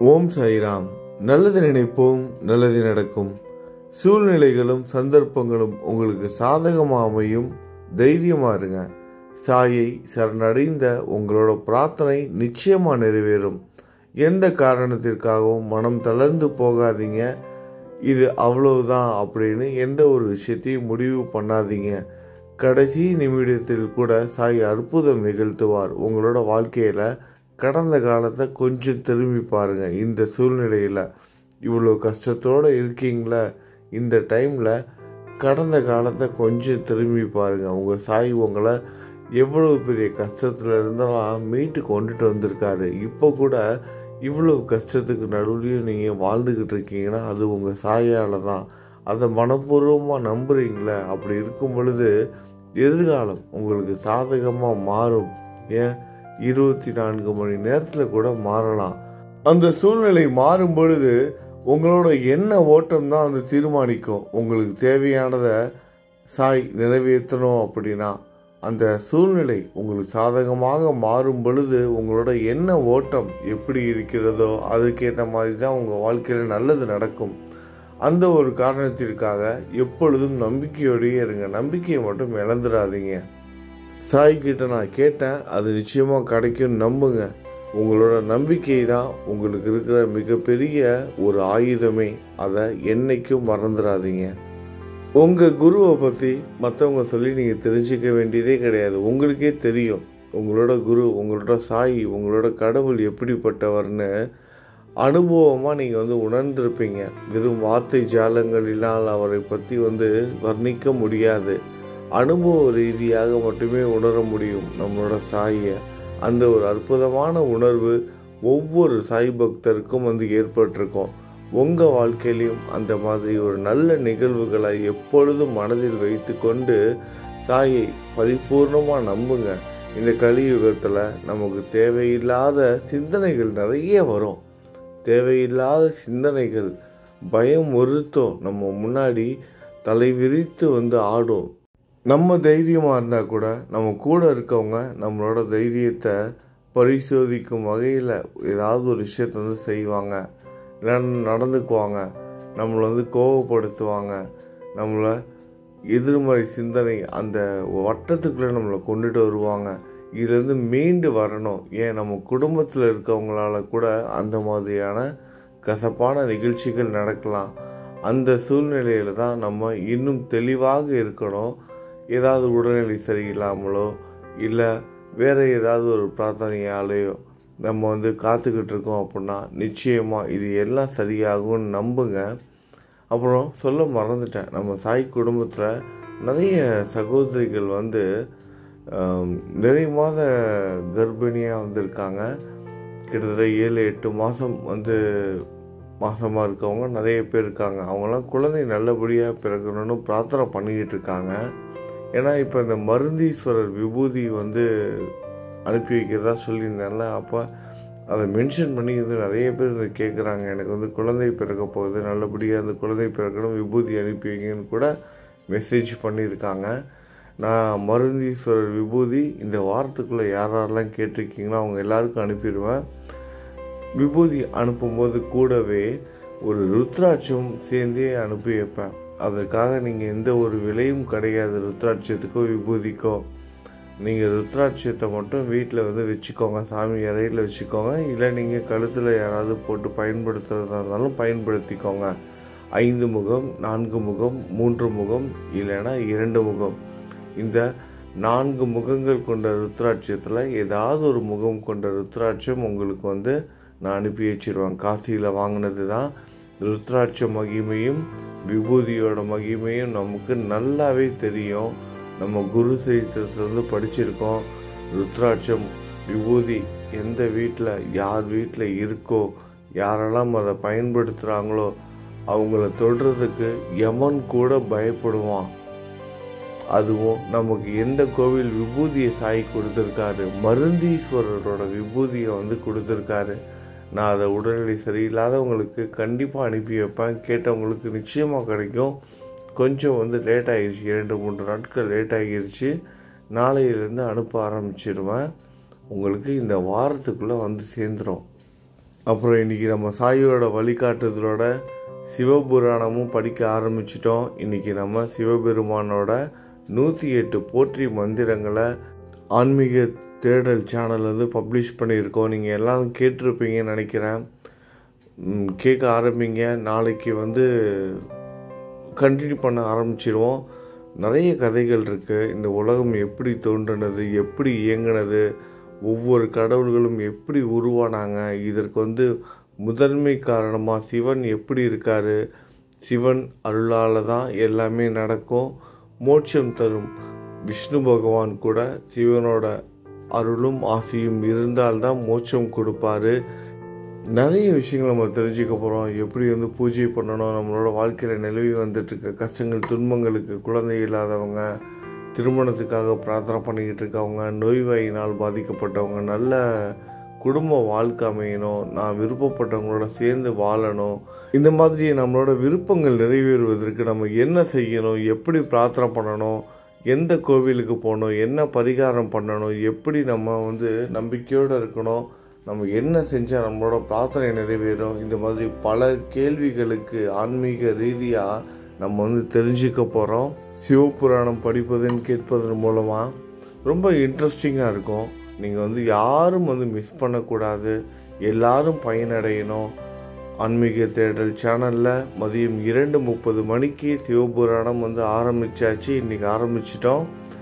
ஓம் சாய்ராம். நல்லது நினைப்போம், நல்லது நடக்கும். சூழ்நிலைகளும் சந்தர்ப்பங்களும் உங்களுக்கு சாதகமாக அமையும். தைரியமா இருங்க. சாயை சரணடைந்த உங்களோட பிரார்த்தனை நிச்சயமாக நிறைவேறும். எந்த காரணத்திற்காகவும் மனம் தளர்ந்து போகாதீங்க. இது அவ்வளவுதான் அப்படின்னு எந்த ஒரு விஷயத்தையும் முடிவு பண்ணாதீங்க. கடைசி நிமிடத்தில் கூட சாய் அற்புதம் நிகழ்த்துவார். உங்களோட வாழ்க்கையில் கடந்த காலத்தை கொஞ்சம் திரும்பி பாருங்கள். இந்த சூழ்நிலையில் இவ்வளோ கஷ்டத்தோடு இருக்கீங்களா, இந்த டைமில் கடந்த காலத்தை கொஞ்சம் திரும்பி பாருங்கள். உங்கள் சாய் உங்களை எவ்வளவு பெரிய கஷ்டத்தில் இருந்தாலும் மீட்டு கொண்டுட்டு வந்திருக்காரு. இப்போ கூட இவ்வளவு கஷ்டத்துக்கு நடுவுலையும் நீங்கள் வாழ்ந்துக்கிட்டு இருக்கீங்கன்னா அது உங்கள் சாயால் தான். அதை மனப்பூர்வமாக நம்புறீங்களே. அப்படி இருக்கும் பொழுது எதிர்காலம் உங்களுக்கு சாதகமாக மாறும். ஏன் 24 மணி நேரத்தில் கூட மாறலாம். அந்த சூழ்நிலை மாறும் பொழுது உங்களோட எண்ண ஓட்டம் தான் அது தீர்மானிக்கும். உங்களுக்கு தேவையானதை சாய் நிறைவேற்றணும் அப்படின்னா அந்த சூழ்நிலை உங்களுக்கு சாதகமாக மாறும் பொழுது உங்களோட எண்ண ஓட்டம் எப்படி இருக்கிறதோ அதுக்கேற்ற மாதிரி தான் உங்கள் வாழ்க்கையில் நல்லது நடக்கும். அந்த ஒரு காரணத்திற்காக எப்பொழுதும் நம்பிக்கையோடையே இருங்க. நம்பிக்கையை மட்டும் இழந்துடாதீங்க. சாய்கிட்ட நான் கேட்டேன், அது நிச்சயமாக கிடைக்கும், நம்புங்க. உங்களோட நம்பிக்கை தான் உங்களுக்கு இருக்கிற மிகப்பெரிய ஒரு ஆயுதமே. அதை என்னைக்கும் மறந்துடாதீங்க. உங்கள் குருவை பற்றி மற்றவங்க சொல்லி நீங்கள் தெரிஞ்சிக்க வேண்டியதே கிடையாது. உங்களுக்கே தெரியும் உங்களோட குரு, உங்களோட சாய், உங்களோட கடவுள் எப்படிப்பட்டவர்னு அனுபவமாக நீங்கள் உணர்ந்திருப்பீங்க. வெறும் வார்த்தை ஜாலங்களினால் அவரை பற்றி வர்ணிக்க முடியாது. அனுபவ ரீதியாக மட்டுமே உணர முடியும் நம்மளோட சாயை. அந்த ஒரு அற்புதமான உணர்வு ஒவ்வொரு சாய் பக்தருக்கும் ஏற்பட்டிருக்கும். உங்கள் வாழ்க்கையிலையும் அந்த மாதிரி ஒரு நல்ல நிகழ்வுகளை எப்பொழுதும் மனதில் வைத்து கொண்டு சாயை பரிபூர்ணமாக நம்புங்க. இந்த கலியுகத்தில் நமக்கு தேவையில்லாத சிந்தனைகள் நிறைய வரும். தேவையில்லாத சிந்தனைகள் பயம் ஒருத்தம் நம்ம முன்னாடி தலை விரித்து ஆடும். நம்ம தைரியமாக இருந்தால் கூட நம்ம கூட இருக்கவங்க நம்மளோட தைரியத்தை பரிசோதிக்கும் வகையில் ஏதாவது ஒரு விஷயத்தை செய்வாங்க, நடந்துக்குவாங்க, நம்மளை கோபப்படுத்துவாங்க, நம்மளை எதிர்மறை சிந்தனை அந்த வட்டத்துக்குள்ளே நம்மளை கொண்டுட்டு வருவாங்க. இதுலேருந்து மீண்டு வரணும். ஏன் நம்ம குடும்பத்தில் இருக்கவங்களால கூட அந்த மாதிரியான கசப்பான நிகழ்ச்சிகள் நடக்கலாம். அந்த சூழ்நிலையில் தான் நம்ம இன்னும் தெளிவாக இருக்கணும். ஏதாவது உடல்நிலை சரியில்லாமலோ இல்லை வேறு ஏதாவது ஒரு பிரார்த்தனையாலேயோ நம்ம காத்துக்கிட்டு இருக்கோம் அப்படின்னா நிச்சயமாக இது எல்லாம் சரியாகும்னு நம்புங்க. அப்புறம் சொல்ல மறந்துட்டேன், நம்ம சாய் குடும்பத்தில் நிறைய சகோதரிகள் நிறைய மாத கர்ப்பிணியாக வந்திருக்காங்க. கிட்டத்தட்ட 7-8 மாதம் மாதமாக இருக்கவங்க நிறைய பேர் இருக்காங்க. அவங்களாம் குழந்தை நல்லபடியாக பிறக்கணும்னு பிரார்த்தனை பண்ணிக்கிட்டு இருக்காங்க. ஏன்னா இப்போ இந்த மருந்தீஸ்வரர் விபூதி அனுப்பி வைக்கிறதா சொல்லியிருந்தேன்ல, அப்போ அதை மென்ஷன் பண்ணி நிறைய பேர் கேட்குறாங்க. எனக்கு குழந்தை பிறக்க போகுது, நல்லபடியாக அந்த குழந்தை பிறக்கணும், விபூதி அனுப்பி வைங்கன்னு கூட மெசேஜ் பண்ணியிருக்காங்க. நான் மருந்தீஸ்வரர் விபூதி இந்த வாரத்துக்குள்ளே யாரெல்லாம் கேட்டிருக்கீங்களோ அவங்க எல்லாருக்கும் அனுப்பிடுவேன். விபூதி அனுப்பும்போது கூடவே ஒரு ருத்ராட்சம் சேர்ந்தே அனுப்பி வைப்பேன். அதற்காக நீங்கள் எந்த ஒரு விலையும் கிடையாது. ருத்ராட்சத்துக்கோ விபூதிக்கோ நீங்கள் ருத்ராட்சத்தை மட்டும் வீட்டில் வச்சுக்கோங்க, சாமி அறையில் வச்சுக்கோங்க. இல்லை நீங்கள் கழுத்தில் யாராவது போட்டு பயன்படுத்துகிறதா இருந்தாலும் பயன்படுத்திக்கோங்க. 5 முகம், 4 முகம், 3 முகம், இல்லைன்னா 2 முகம். இந்த 4 முகங்கள் கொண்ட ருத்ராட்சத்தில் ஏதாவது ஒரு முகம் கொண்ட ருத்ராட்சம் உங்களுக்கு நான் அனுப்பி வச்சிருவேன். காசியில் வாங்கினது தான். ருத்ராட்ச மகிமையும் விபூதியோட மகிமையும் நமக்கு நல்லாவே தெரியும். நம்ம குரு சரித்திரத்தை படிச்சிருக்கோம். ருத்ராட்சம் விபூதி எந்த வீட்டில் யார் வீட்டில் இருக்கோ, யாரெல்லாம் அதை பயன்படுத்துகிறாங்களோ அவங்கள தொடுறதுக்கு யமன் கூட பயப்படுவான். அதுவும் நமக்கு எந்த கோவில் விபூதியை சாய் கொடுத்துருக்காரு, மருந்தீஸ்வரரோட விபூதியை கொடுத்துருக்காரு. நான் அதை உடல்நிலை சரியில்லாதவங்களுக்கு கண்டிப்பாக அனுப்பி வைப்பேன். கேட்டவங்களுக்கு நிச்சயமாக கிடைக்கும். கொஞ்சம் லேட் ஆகிடுச்சு, 2-3 நாட்கள் லேட் ஆகிடுச்சு. நாளையிலேருந்து அனுப்ப ஆரம்பிச்சிடுவேன். உங்களுக்கு இந்த வாரத்துக்குள்ளே சேர்ந்துடும். அப்புறம் இன்றைக்கி நம்ம சாயோட வழிகாட்டுதலோட சிவபுராணமும் படிக்க ஆரம்பிச்சிட்டோம். இன்றைக்கி நம்ம சிவபெருமானோட 108 போற்றி மந்திரங்களை ஆன்மீக தேடல் சேனல் பப்ளிஷ் பண்ணியிருக்கோம். நீங்கள் எல்லோரும் கேட்டிருப்பீங்கன்னு நினைக்கிறேன். கேட்க ஆரம்பிங்க. நாளைக்கு கண்டினியூ பண்ண ஆரம்பிச்சிடுவோம். நிறைய கதைகள் இருக்குது. இந்த உலகம் எப்படி தோன்றினது, எப்படி இயங்கினது, ஒவ்வொரு கடவுள்களும் எப்படி உருவானாங்க, இதற்கு முதன்மை காரணமாக சிவன் எப்படி இருக்கார், சிவன் அருளால் தான் எல்லாமே நடக்கும். மோட்சம் தரும் விஷ்ணு பகவான் கூட சிவனோட அருளும் ஆசையும் இருந்தால்தான் மோட்சம் கொடுப்பாரு. நிறைய விஷயங்கள் நம்ம தெரிஞ்சுக்க போகிறோம். எப்படி பூஜை பண்ணணும், நம்மளோட வாழ்க்கையில் நிலவி வந்துட்டுருக்க கஷ்டங்கள் துன்பங்களுக்கு, குழந்தை இல்லாதவங்க, திருமணத்துக்காக பிரார்த்தனை பண்ணிக்கிட்டு இருக்கவங்க, நோய்வாயினால் பாதிக்கப்பட்டவங்க, நல்ல குடும்ப வாழ்க்கை அமையணும், நான் விருப்பப்பட்டவங்களோட சேர்ந்து வாழணும், இந்த மாதிரி நம்மளோட விருப்பங்கள் நிறைவேறுவதற்கு நம்ம என்ன செய்யணும், எப்படி பிரார்த்தனை பண்ணணும், எந்த கோவிலுக்கு போகணும், என்ன பரிகாரம் பண்ணணும், எப்படி நம்ம நம்பிக்கையோடு இருக்கணும், நம்ம என்ன செஞ்சால் நம்மளோட பிரார்த்தனை நிறைவேறும், இந்த மாதிரி பல கேள்விகளுக்கு ஆன்மீக ரீதியாக நம்ம தெரிஞ்சுக்க போகிறோம். சிவபுராணம் படிப்பதுன்னு கேட்பதன் மூலமாக ரொம்ப இன்ட்ரெஸ்டிங்காக இருக்கும். நீங்கள் யாரும் மிஸ் பண்ணக்கூடாது, எல்லாரும் பயனடையணும். ஆன்மீக தேடல் சேனலில் மதியம் 2:30 மணிக்கு சிவபுராணம் ஆரம்பித்தாச்சு. இன்றைக்கி ஆரம்பிச்சிட்டோம்.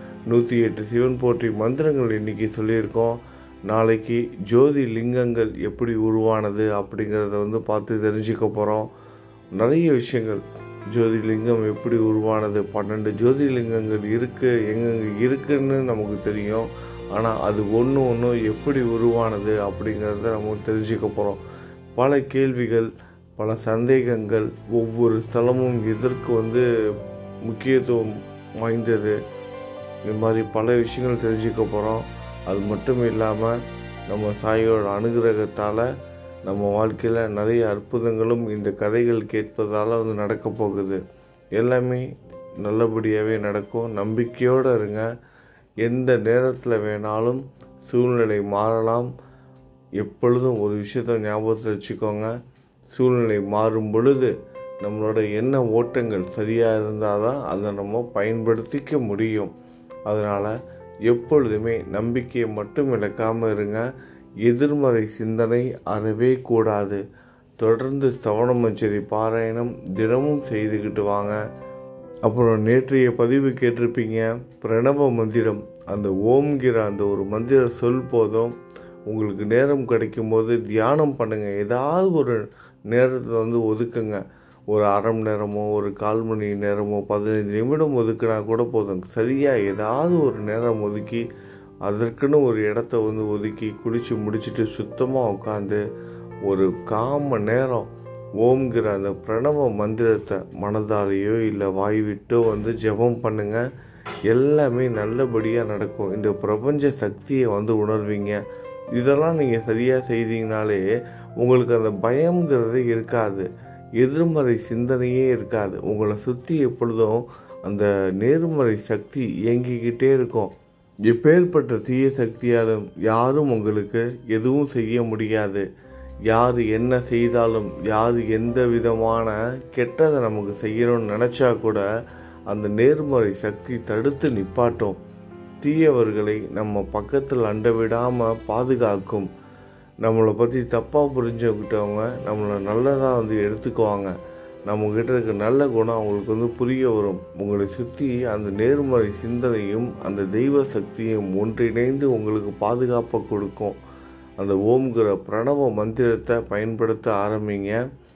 108 சிவன் போற்றி மந்திரங்கள் இன்றைக்கி சொல்லியிருக்கோம். நாளைக்கு ஜோதி லிங்கங்கள் எப்படி உருவானது அப்படிங்கிறத பார்த்து தெரிஞ்சுக்க போகிறோம். நிறைய விஷயங்கள், ஜோதிலிங்கம் எப்படி உருவானது, 12 ஜோதிலிங்கங்கள் இருக்குது, எங்கெங்கே இருக்குன்னு நமக்கு தெரியும். ஆனால் அது ஒன்று எப்படி உருவானது அப்படிங்கிறத நம்ம தெரிஞ்சுக்க போகிறோம். பல கேள்விகள், பல சந்தேகங்கள், ஒவ்வொரு ஸ்தலமும் எதற்கு முக்கியத்துவம் வாய்ந்தது, இந்த மாதிரி பல விஷயங்கள் தெரிஞ்சுக்க போகிறோம். அது மட்டும் இல்லாமல் நம்ம சாயோட அனுகிரகத்தால் நம்ம வாழ்க்கையில் நிறைய அற்புதங்களும் இந்த கதைகள் கேட்பதால் நடக்க போகுது. எல்லாமே நல்லபடியாகவே நடக்கும். நம்பிக்கையோடு இருங்க. எந்த நேரத்தில் வேணாலும் சூழ்நிலை மாறலாம். எப்பொழுதும் ஒரு விஷயத்தை ஞாபகத்தில் வச்சுக்கோங்க, சூழ்நிலை மாறும் பொழுது நம்மளோட எண்ண ஓட்டங்கள் சரியாக இருந்தால் தான் அதை நம்ம பயன்படுத்திக்க முடியும். அதனால் எப்பொழுதுமே நம்பிக்கையை மட்டும் இழக்காமல் இருங்க. எதிர்மறை சிந்தனை அறவே கூடாது. தொடர்ந்து ஸ்தவனமஞ்சரி பாராயணம் தினமும் செய்துக்கிட்டு வாங்க. அப்புறம் நேற்றைய பதிவு கேட்டிருப்பீங்க, பிரணவ மந்திரம், அந்த ஓம்கிற அந்த ஒரு மந்திர சொல் போதும். உங்களுக்கு நேரம் கிடைக்கும்போது தியானம் பண்ணுங்கள். ஏதாவது ஒரு நேரத்தை ஒதுக்குங்க. ஒரு அரை மணி நேரமோ, ஒரு 1/4 மணி நேரமோ, 15 நிமிடம் ஒதுக்குனா கூட போதும். சரியாக ஏதாவது ஒரு நேரம் ஒதுக்கி அதற்குன்னு ஒரு இடத்த ஒதுக்கி குளித்து முடிச்சுட்டு சுத்தமாக உட்காந்து ஒரு 1/4 மணி நேரம் ஓம்கிற அந்த பிரணவ மந்திரத்தை மனதாலேயோ இல்லை வாய் விட்டோ ஜெபம் பண்ணுங்கள். எல்லாமே நல்லபடியாக நடக்கும். இந்த பிரபஞ்ச சக்தியை உணர்வீங்க. இதெல்லாம் நீங்கள் சரியாக செய்தீங்கனாலே உங்களுக்கு அந்த பயம்ங்கிறதே இருக்காது, எதிர்மறை சிந்தனையே இருக்காது. உங்களை சுற்றி எப்பொழுதும் அந்த நேர்மறை சக்தி இயங்கிக்கிட்டே இருக்கும். எப்பேற்பட்ட தீய சக்தியாலும் யாரும் உங்களுக்கு எதுவும் செய்ய முடியாது. யார் என்ன செய்தாலும், யார் எந்த விதமான கெட்டதை நமக்கு செய்யணும்னு நினச்சா கூட அந்த நேர்மறை சக்தி தடுத்து நிப்பாட்டும். தீயவர்களை நம்ம பக்கத்தில் அண்ட விடாமல் பாதுகாக்கும். நம்மளை பற்றி தப்பாக புரிஞ்சுக்கிட்டவங்க நம்மளை நல்லதாக எடுத்துக்குவாங்க. நம்மக்கிட்ட இருக்க நல்ல குணம் அவங்களுக்கு புரிய வரும். உங்களை சுற்றி அந்த நேர்மறை சிந்தனையும் அந்த தெய்வ சக்தியும் ஒன்றிணைந்து உங்களுக்கு பாதுகாப்பை கொடுக்கும். அந்த ஓம்கிற பிரணவ மந்திரத்தை பயன்படுத்த ஆரம்பிங்க.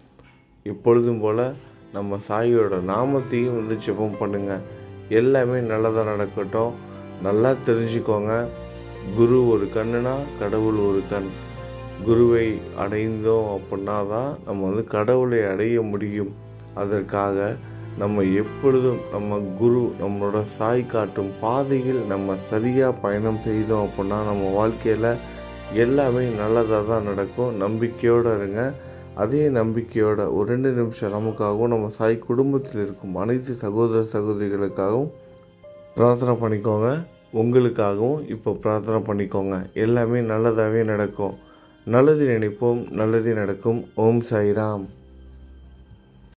எப்பொழுதும் போல் நம்ம சாயோட நாமத்தையும் ஜெபம் பண்ணுங்கள். எல்லாமே நல்லதாக நடக்கட்டும். நல்லா தெரிஞ்சுக்கோங்க, குரு ஒரு கண்ணுனா கடவுள் ஒரு கண். குருவை அடைந்தோம் அப்படின்னா தான் நம்ம கடவுளை அடைய முடியும். அதற்காக நம்ம எப்பொழுதும் நம்ம குரு நம்மளோட சாய் காட்டும் பாதையில் நம்ம சரியாக பயணம் செய்தோம் அப்படின்னா நம்ம வாழ்க்கையில் எல்லாமே நல்லதாக தான் நடக்கும். நம்பிக்கையோடு இருங்க. அதே நம்பிக்கையோட ஒரு 2 நிமிஷம் நமக்காகவும் நம்ம சாய் குடும்பத்தில் இருக்கும் அனைத்து சகோதர சகோதரிகளுக்காகவும் பிரார்த்தனை பண்ணிக்கோங்க. உங்களுக்காகவும் இப்போ பிரார்த்தனை பண்ணிக்கோங்க. எல்லாமே நல்லதாகவே நடக்கும். நல்லது நினைப்போம், நல்லது நடக்கும். ஓம் சாய்ராம்.